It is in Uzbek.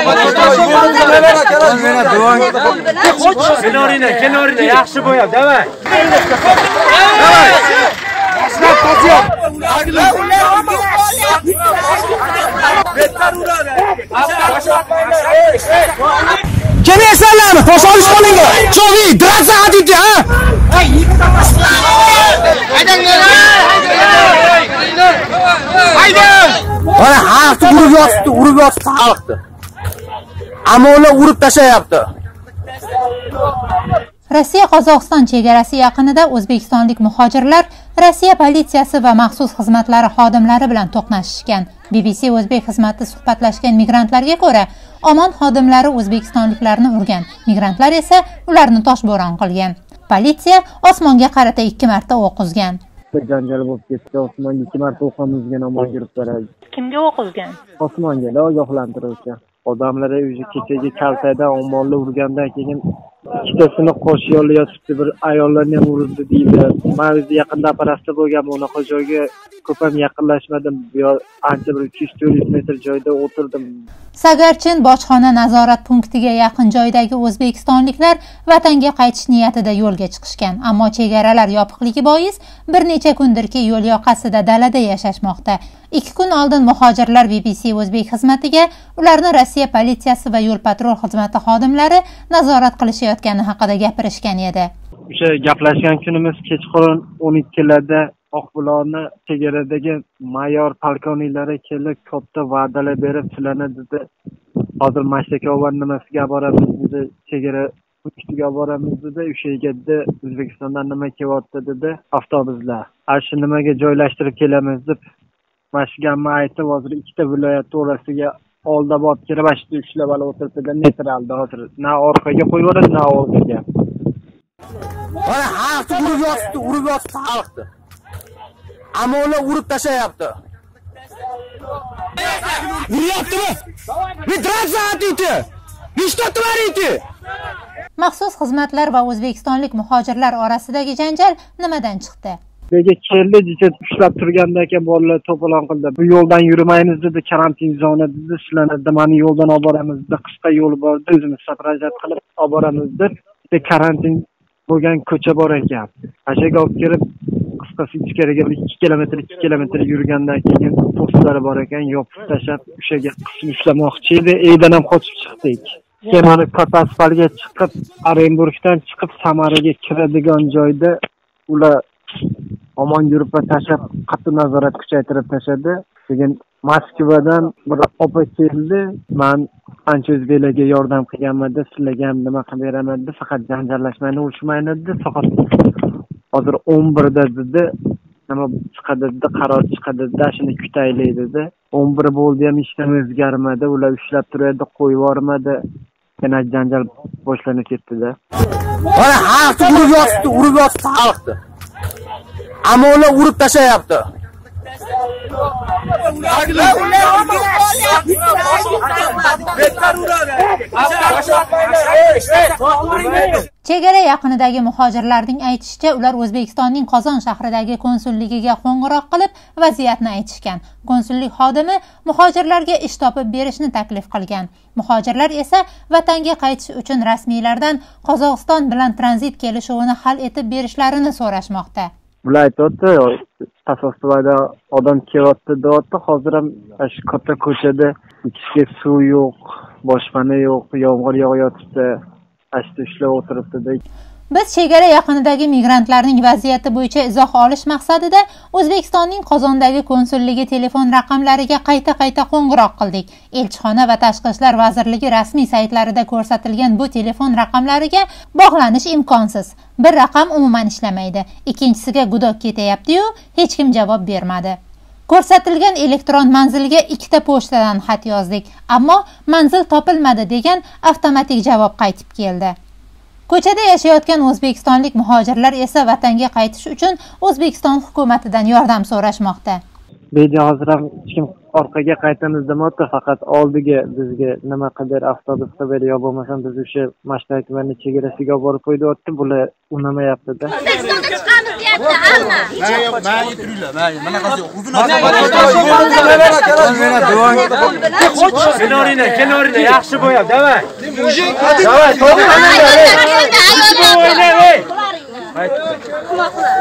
Kenarına yaxshi bo'yab, davay. Kim esanlarmi? To'sholish qo'lingga. Cho'g'i, dratsa hadidi, ha? Hayda! Mana haqni urib yotibdi xalqni. Ammo ular urib tashlayapti. Rossiya-Qozog'iston chegarasi yaqinida o'zbekistonlik muhojirlar Rossiya politsiyasi va maxsus xizmatlari xodimlari bilan to'qnashishgan. BBC o'zbek xizmati suhbatlashgan migrantlarga ko'ra, Omon xodimlari o'zbekistonliklarni urgan, migrantlar esa ularni toshbo'ron qilgan. Politsiya osmonga qarata 2 marta o'q uzgan. Janjal bo'lib ketdi. Osmonga 2 marta o'q uzgan Omon guruhlari. Kimga o'q uzgan? Osmonga, ogohlantiruvchi. Odamlar kechagi kaltada Omonli urgandan keyin ikkitasini qo'sh yo'lda yotibdi, bir ayollarni ham urdi deydi. Men o'zi yaqinda operatsiya bo'lgan, bunaqa joyga ko'p ham yaqinlashmadim. Ancha bir 300-400 metr joyda o'tirdim. Sagarchin bojxona nazorat punktiga yaqin joydagi o'zbekistonliklar vatanga qaytish niyatida yo'lga chiqishgan, ammo chegaralar yopiqligi bois bir necha kundirki yo'l yoqasida dalada yashashmoqda. 2 kun oldin muhojirlar BBC o'zbek xizmatiga ularni Rossiya politsiyasi va yo'l patrul xizmati xodimlari nazorat qilishayotgani haqida gapirishgan edi. O'sha gaplashgan kunimiz kechqurun 12 larda Oqbuloqni chegaradagi mayor polkovniklari kelib katta va'dalar berib, sizlarni dedi, hozir Mashtakovar nimasiga boramiz dedi, chegara punktiga boramiz dedi, o'sha yerga O'zbekistondan nima kelyapti dedi, avtobuslar. Shu nimaga joylashtirib kelamiz deb mashgamni aytib, hozir ikkita viloyat orasiga Oldobod kirib ushlab o'tiribdi, neytralda hozir na orqaga qo'yib yuboradi, na oldiga. Mana haqni urib yotibdi xalqni. Ammo ular urib tashlayapti. Uryaptimi? Dratsa hadidi. Nechta tuvariti? Maxsus xizmatlar va o'zbekistonlik muhojirlar orasidagi janjal nimadan chiqdi? Nega keldi deb ushlab turgandan keyin bolalar to'polon qildi. Bu yo'ldan yurmaymiz dedi, karantin zona dedi, sizlarni mana yo'ldan olib boramiz dedi, qisqa yo'l bor, o'zimiz saprajat qilib olib boramiz deb, bitta karantin bo'lgan ko'cha bor ekan. Ashaga olib kelib qisqasi ichkariga 2 kilometr yurgandan keyin postlar bor ekan, yopib tashlab o'shaga qism ushlamoqchi edi, eydan ham qochib chiqdik. Keyin Kapaspalga chiqib, Orenburgdan chiqib Samaraga kiradigan joyda ular Omon guruhga tashlab, qattiq nazorat kuchaytirib tashladi. Keyin Moskvadan bir opa keldi. Men ancha o'zbeklarga yordam qilganman, sizlarga ham nima qilib beraman dedi, faqat janjallashmayni, urishmayni dedi. Faqat hozir 11 da dedi, nima chiqadi dedi, qaror chiqadi dedi, shuni kutaylik dedi. 11 bo'ldi ham hech nima o'zgarmadi, ular ushlab turadi, qo'yib yubormadi. Yana janjal boshlanib ketdi-da. Mana haqni urib yotibdi xalqni. Ammo ular urib tashlayapti. Chegara yaqinidagi muhojirlarning aytishicha, ular O'zbekistonning Qozon shahridagi konsulligiga qo'ng'iroq qilib, vaziyatni aytishgan. Konsullik xodimi muhojirlarga ish topib berishni taklif qilgan. Muhojirlar esa vatanga qaytish uchun rasmiylardan Qozog'iston bilan tranzit kelishuvini hal etib berishlarini so'rashmoqda. Ular aytdi, Tasostvada odam kelyapti deyapti. Hozir ham shu katta ko'chada ichishga suv yo'q, boshpana yo'q, yomg'ir yog'yapti. Ashta ishlab o'tiribdi. Biz chegara yaqinidagi migrantlarning vaziyati bo'yicha izoh olish maqsadida O'zbekistonning Qozondagi konsulligi telefon raqamlariga qayta qo'ng'iroq qildik. Elchixona va Tashqi ishlar vazirligi rasmiy saytlarida ko'rsatilgan bu telefon raqamlariga bog'lanish imkonsiz. Bir raqam umuman ishlamaydi, ikkinchisiga gudok ketyapti-yu, hech kim javob bermadi. Ko'rsatilgan elektron manzilga 2 ta pochtadan xat yozdik, ammo manzil topilmadi degan avtomatik javob qaytib keldi. Ko'chada yashayotgan o'zbekistonlik muhojirlar esa vatanga qaytish uchun O'zbekiston hukumatidan yordam so'rashmoqda. Beja hozir ham hech kim orqaga qaytamiz demoqda, faqat oldiga bizga nima qilib avtobusga ber yo bo'lmasam biz o'sha Mash'ar tumani chegarasiga olib borib qo'yyapti. Bular unamayapti-da. O'zbekistonga chiqamiz deyapti hamma. Mana turinglar. Bunaqasi uzun Keloringlar yaxshi bo'yab, davay. Davay, to'g'ri qilinglar.